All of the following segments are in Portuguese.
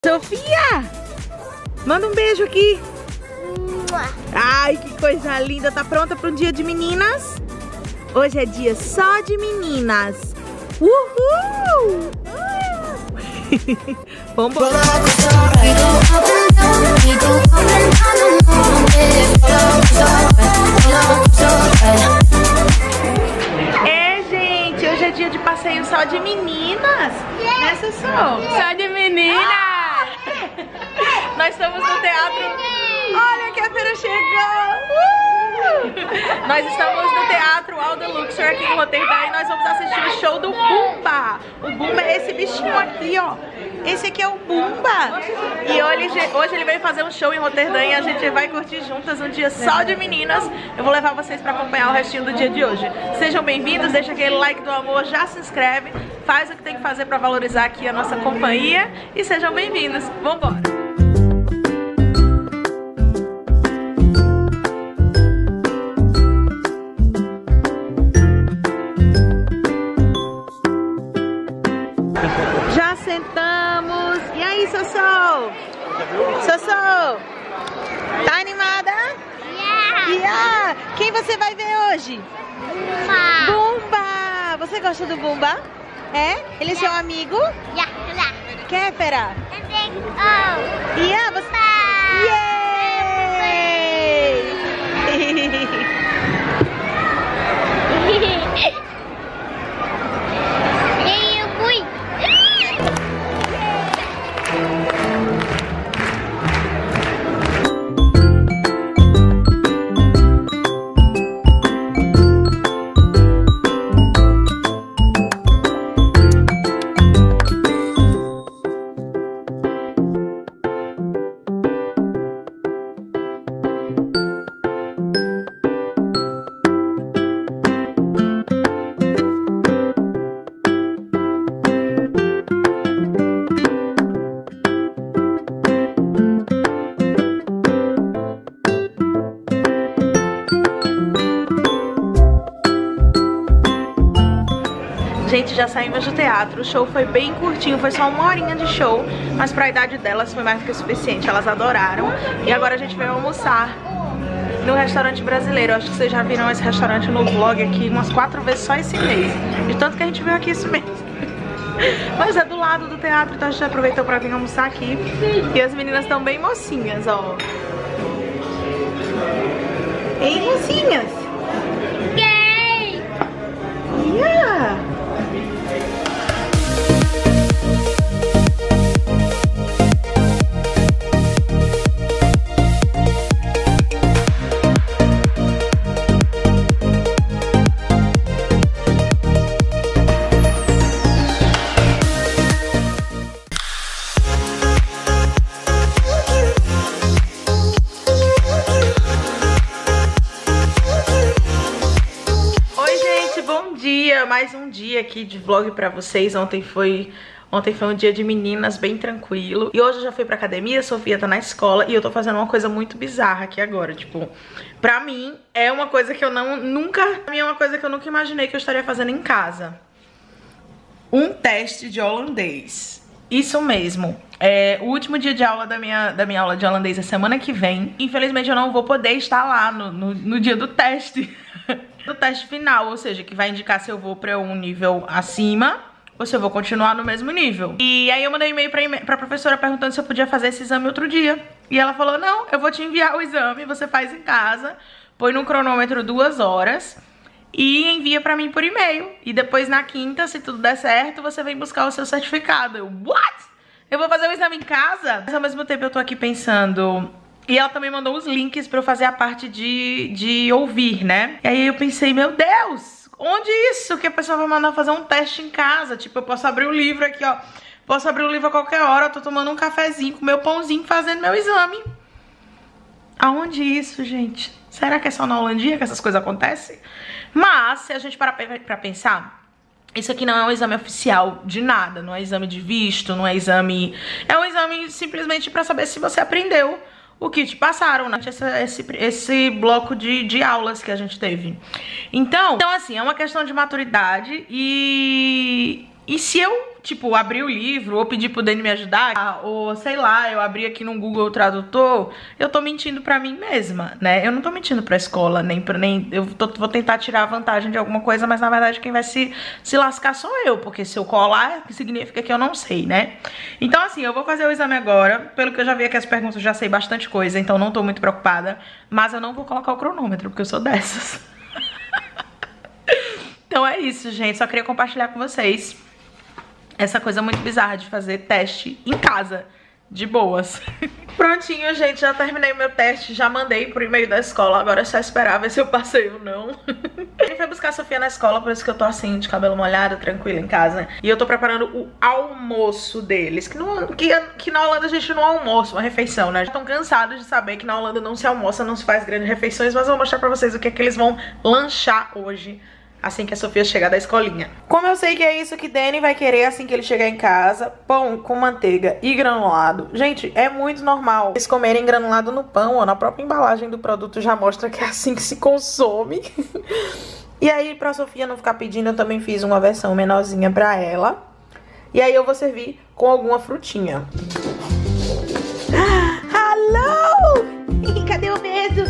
Sofia! Manda um beijo aqui. Ai, que coisa linda. Tá pronta para um dia de meninas? Hoje é dia só de meninas. Uhul! Vambora! É, gente, hoje é dia de passeio só de meninas. Né, Sussu? Só de menina! Nós estamos no teatro. Olha que a Feira chegou! Nós estamos no Teatro Alda Luxor aqui em Roterdã e nós vamos assistir o show do Bumba. O Bumba é esse bichinho aqui, ó. Esse aqui é o Bumba. E hoje ele veio fazer um show em Roterdã e a gente vai curtir juntas um dia só de meninas. Eu vou levar vocês pra acompanhar o restinho do dia de hoje. Sejam bem-vindos, deixa aquele like do amor, já se inscreve, faz o que tem que fazer pra valorizar aqui a nossa companhia e sejam bem-vindos. Vambora! Já sentamos. E aí, Sossô? Sossô? Tá animada? Yeah! Quem você vai ver hoje? Bumba! Você gosta do Bumba? É? Ele é seu amigo? Quer, Fera? Yeah, você... Yay! Gente, já saímos do teatro, o show foi bem curtinho, foi só 1 horinha de show, mas pra idade delas foi mais do que o suficiente, elas adoraram. E agora a gente veio almoçar no restaurante brasileiro. Acho que vocês já viram esse restaurante no vlog aqui umas 4 vezes só esse mês, de tanto que a gente veio aqui esse mês. Mas é do lado do teatro, então a gente aproveitou pra vir almoçar aqui. E as meninas estão bem mocinhas, ó. Ei, mocinhas! Yeah! Mais um dia aqui de vlog pra vocês. Ontem foi um dia de meninas bem tranquilo. E hoje eu já fui pra academia, a Sofia tá na escola e eu tô fazendo uma coisa muito bizarra aqui agora. Tipo, pra mim é uma coisa que eu nunca imaginei que eu estaria fazendo em casa. Um teste de holandês. Isso mesmo. O último dia de aula da minha aula de holandês é semana que vem. Infelizmente eu não vou poder estar lá no dia do teste. Do teste final, ou seja, que vai indicar se eu vou pra um nível acima ou se eu vou continuar no mesmo nível. E aí eu mandei e-mail pra professora perguntando se eu podia fazer esse exame outro dia. E ela falou, não, eu vou te enviar o exame, você faz em casa, põe no cronômetro 2 horas e envia pra mim por e-mail. E depois na quinta, se tudo der certo, você vem buscar o seu certificado. Eu, what? Eu vou fazer o exame em casa? Mas ao mesmo tempo eu tô aqui pensando... E ela também mandou os links pra eu fazer a parte de ouvir, né? E aí eu pensei, meu Deus, onde isso? Que a pessoa vai mandar fazer um teste em casa? Tipo, eu posso abrir o livro aqui, ó. Posso abrir o livro a qualquer hora, eu tô tomando um cafezinho com meu pãozinho, fazendo meu exame. Aonde isso, gente? Será que é só na Holandinha que essas coisas acontecem? Mas, se a gente parar pra pensar... Isso aqui não é um exame oficial de nada, não é exame de visto, não é exame... É um exame simplesmente pra saber se você aprendeu o que te passaram, né? Esse bloco de aulas que a gente teve. Então, assim, é uma questão de maturidade e E se eu, tipo, abrir o livro ou pedir pro Dani me ajudar, ou sei lá, eu abrir aqui no Google Tradutor, eu tô mentindo pra mim mesma, né? Eu não tô mentindo pra escola, vou tentar tirar vantagem de alguma coisa, mas na verdade quem vai se lascar sou eu, porque se eu colar, significa que eu não sei, né? Então assim, eu vou fazer o exame agora, pelo que eu já vi aqui as perguntas, eu já sei bastante coisa, então não tô muito preocupada, mas eu não vou colocar o cronômetro, porque eu sou dessas. Então é isso, gente, só queria compartilhar com vocês essa coisa muito bizarra de fazer teste em casa, de boas. Prontinho, gente, já terminei o meu teste, já mandei pro e-mail da escola, agora é só esperar ver se eu passei ou não. A gente foi buscar a Sofia na escola, por isso que eu tô assim, de cabelo molhado, tranquila em casa. E eu tô preparando o almoço deles, que na Holanda a gente não almoça, uma refeição, né? Já estão cansados de saber que na Holanda não se almoça, não se faz grandes refeições, mas eu vou mostrar pra vocês o que é que eles vão lanchar hoje, assim que a Sofia chegar da escolinha. Como eu sei que é isso que Dani vai querer assim que ele chegar em casa, pão com manteiga e granulado. Gente, é muito normal eles comerem granulado no pão, ó, na própria embalagem do produto já mostra que é assim que se consome. E aí, pra Sofia não ficar pedindo, eu também fiz uma versão menorzinha pra ela. E aí eu vou servir com alguma frutinha. Alô! Cadê o medo?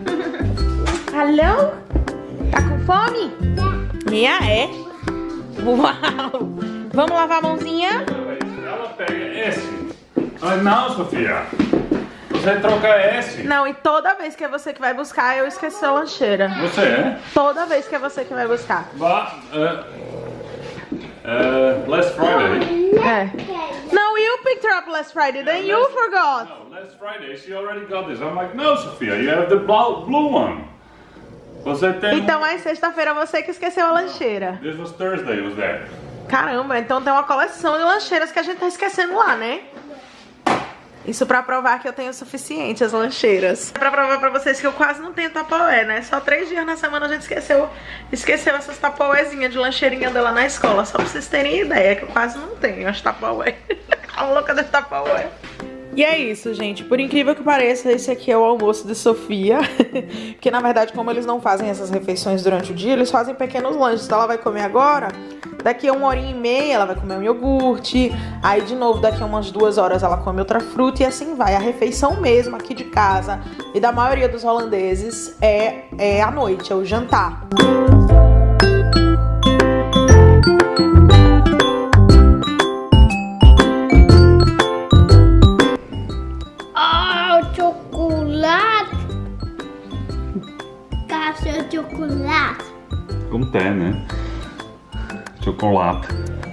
Alô? Tá com fome? Minha é. Uau! Vamos lavar a mãozinha? Ela pega esse. Não, Sofia. Você troca esse. Não, e toda vez que é você que vai buscar, eu esqueço a lancheira. Você é? Toda vez que é você que vai buscar. Last Friday. É. No, you picked her up last Friday, then you forgot. No, last Friday she already got this. I'm like, no, Sofia, you have the blue one. Você tem Então aí sexta-feira você que esqueceu a lancheira. This was Thursday, was that? Caramba, então tem uma coleção de lancheiras que a gente tá esquecendo lá, né? Isso pra provar que eu tenho o suficiente, as lancheiras. Pra provar pra vocês que eu quase não tenho Tupperware, né? Só 3 dias na semana a gente esqueceu essas Tupperwarezinhas de lancheirinha dela na escola. Só pra vocês terem ideia que eu quase não tenho as Tupperware. A louca das Tupperware. E é isso, gente. Por incrível que pareça, esse aqui é o almoço de Sofia. Porque, na verdade, como eles não fazem essas refeições durante o dia, eles fazem pequenos lanches. Então, ela vai comer agora. Daqui a 1h30, ela vai comer um iogurte. Aí, de novo, daqui a umas 2 horas, ela come outra fruta. E assim vai. A refeição mesmo aqui de casa e da maioria dos holandeses é à noite, é o jantar. Chocolate. Como tem, né? Chocolate.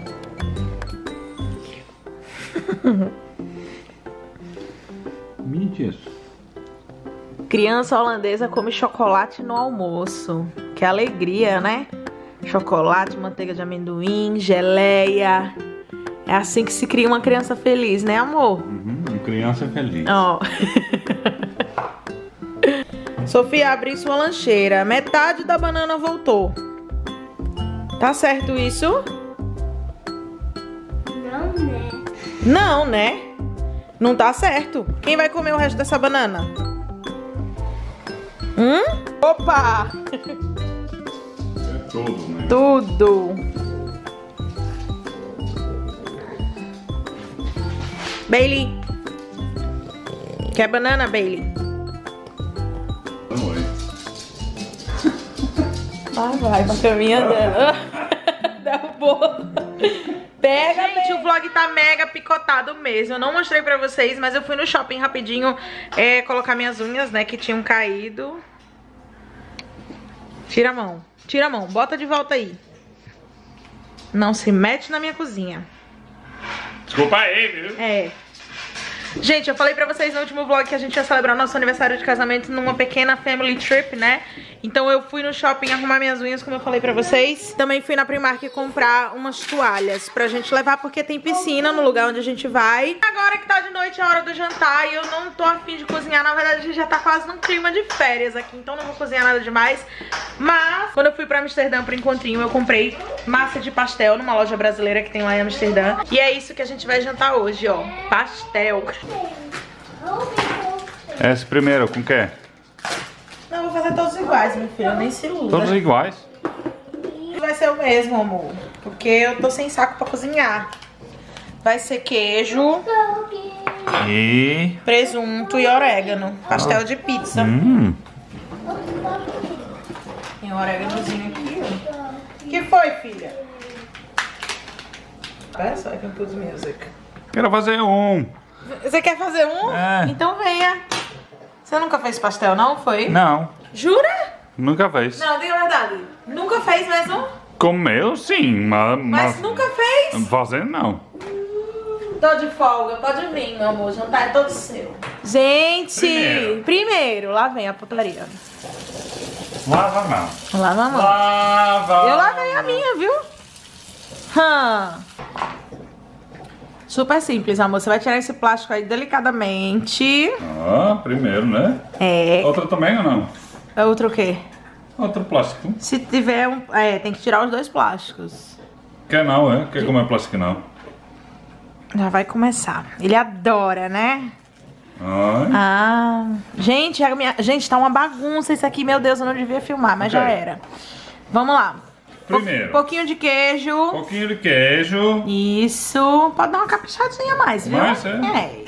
Mentira. Criança holandesa come chocolate no almoço. Que alegria, né? Chocolate, manteiga de amendoim, geleia. É assim que se cria uma criança feliz, né, amor? Uma criança feliz. Ó. Sofia, abri sua lancheira. Metade da banana voltou. Tá certo isso? Não, né? Não, né? Não tá certo. Quem vai comer o resto dessa banana? Opa! É tudo, né? Tudo. Bailey. Quer banana, Bailey? Vai, pra caminha dela. Derrubou. Pega, gente, o vlog tá mega picotado mesmo. Eu não mostrei pra vocês, mas eu fui no shopping rapidinho colocar minhas unhas, né, que tinham caído. Tira a mão, bota de volta aí. Não se mete na minha cozinha. Desculpa aí, viu? É. Gente, eu falei pra vocês no último vlog que a gente ia celebrar nosso aniversário de casamento numa pequena family trip, né? Então eu fui no shopping arrumar minhas unhas, como eu falei pra vocês. Também fui na Primark comprar umas toalhas pra gente levar, porque tem piscina no lugar onde a gente vai. Agora que tá de noite, é a hora do jantar e eu não tô afim de cozinhar. Na verdade, a gente já tá quase num clima de férias aqui, então não vou cozinhar nada demais. Mas, quando eu fui pra Amsterdã pro encontrinho, eu comprei massa de pastel numa loja brasileira que tem lá em Amsterdã. E é isso que a gente vai jantar hoje, ó. Pastel. Esse primeiro, com o quê? Não, eu vou fazer todos iguais, meu filho, nem se iluda. Todos iguais? Vai ser o mesmo, amor. Porque eu tô sem saco pra cozinhar. Vai ser queijo, E... presunto e orégano. Pastel de pizza. Tem um oréganozinho aqui, ó. Que foi, filha? So I can put music. Quero fazer um. Você quer fazer um? É. Então venha. Você nunca fez pastel, não? Foi? Não, Jura? nunca fez. Não, diga a verdade. Nunca fez mais um? Comeu sim, Mas nunca fez? Fazer não. Tô de folga, pode vir, meu amor. O jantar é todo seu. Gente, primeiro lá vem a putaria. Lava a mão. Lava a mão. Lava. Eu lavei a minha, viu? Super simples, amor. Você vai tirar esse plástico aí delicadamente. Primeiro, né? É. Outra também ou não? É outro o quê? Outro plástico. Se tiver um... tem que tirar os dois plásticos. Quer não, é? Quer comer plástico não? Já vai começar. Ele adora, né? Ai. Gente, gente, tá uma bagunça isso aqui. Meu Deus, eu não devia filmar, mas já era. Vamos lá. Primeiro. Pouquinho de queijo. Pouquinho de queijo. Isso. Pode dar uma caprichadinha a mais, viu? Mais, é?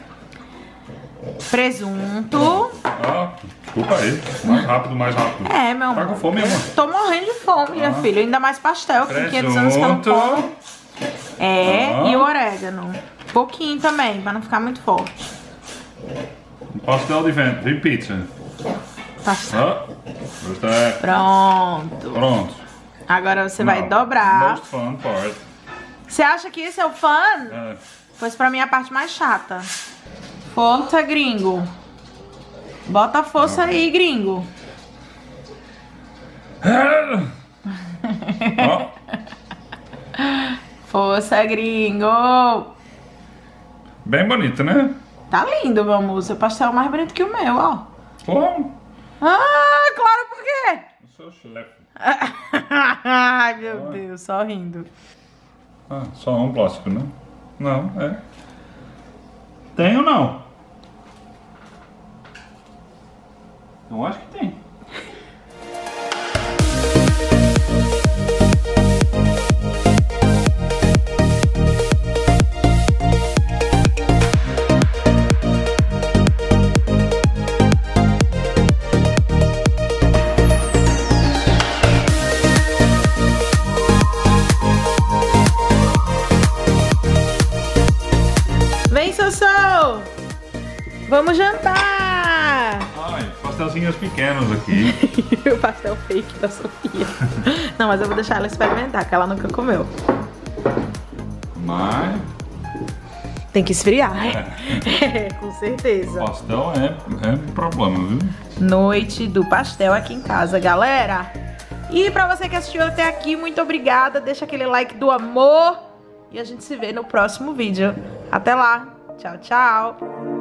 Presunto. Desculpa aí. Mais rápido, mais rápido. Meu amor. Tá com fome, amor? Tô morrendo de fome, minha filha. Ainda mais pastel, com 500 anos que eu não como. E o orégano. Pouquinho também, pra não ficar muito forte. Pastel de pizza. Pastel. Gostei. Pronto. Agora você vai dobrar. Most fun part. Você acha que esse é o fun? Pois pra mim é a parte mais chata. Força, gringo. Bota a força aí, gringo. Força, gringo. Bem bonito, né? Tá lindo, meu amor. Seu pastel é mais bonito que o meu, ó. Como? Claro, por quê? Eu sou chefe. Ai, meu Deus, só rindo. Só um plástico, né? Não, é. Tem ou não? Eu acho que tem. Vem, Sossô! Vamos jantar! Pastelzinhos pequenos aqui. O pastel fake da Sofia. Não, mas eu vou deixar ela experimentar, que ela nunca comeu. Mas... tem que esfriar, com certeza. O pastel é um problema, viu? Noite do pastel aqui em casa, galera. E pra você que assistiu até aqui, muito obrigada. Deixa aquele like do amor. E a gente se vê no próximo vídeo. Até lá. Tchau, tchau.